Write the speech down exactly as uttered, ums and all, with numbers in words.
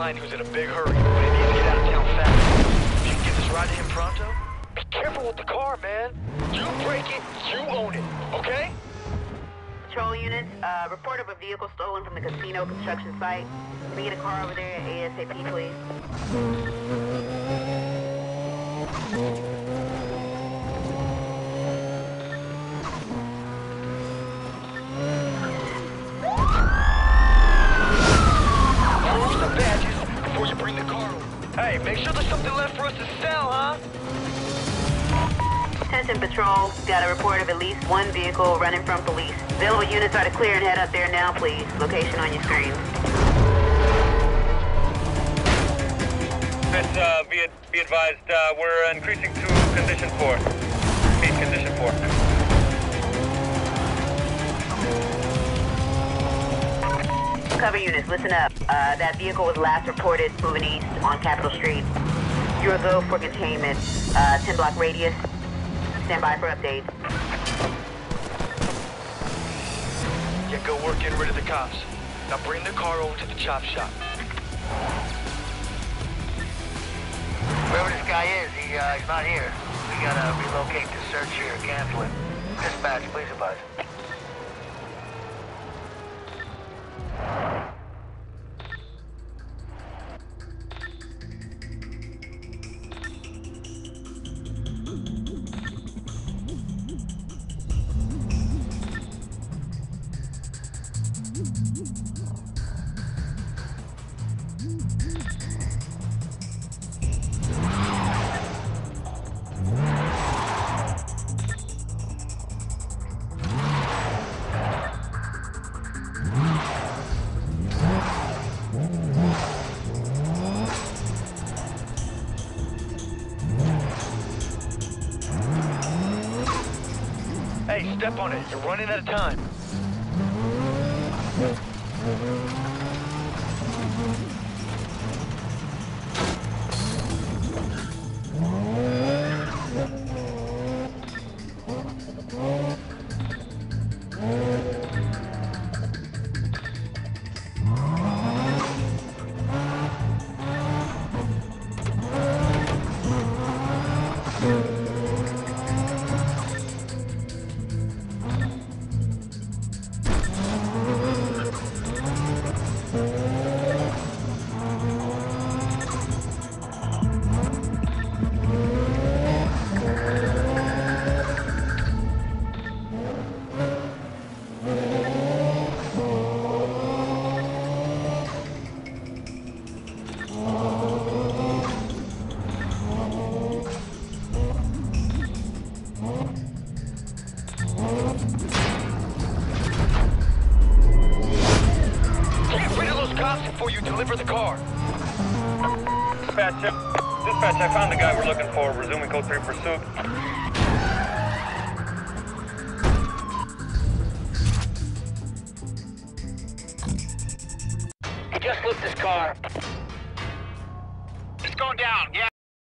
client who's in a big hurry, but he needs to get out of town fast. If you can get this ride to him pronto, be careful with the car, man. You break it, you own it, okay? Patrol units, uh, report of a vehicle stolen from the casino construction site. Can we get a car over there ASAP, please? Prove some badges before you bring the car over. Hey, make sure there's something left for us to sell, huh? Attention Patrol, got a report of at least one vehicle running from police. Available units are to clear and head up there now, please. Location on your screen. Miss, uh, be, be advised, uh, we're increasing to condition four. Meet condition four. Cover units, listen up. Uh, that vehicle was last reported moving east on Capitol Street. You're a go for containment. Uh, ten block radius. Stand by for updates. Get go work getting rid of the cops. Now bring the car over to the chop shop. Whoever this guy is, he, uh, he's not here. We gotta relocate the search here, cancel it. Dispatch, please advise. Hey, step on it. You're running out of time. Before you deliver the car. Dispatch, dispatch, I found the guy we're looking for. Resuming code three pursuit. He just flipped his car. It's going down, yeah.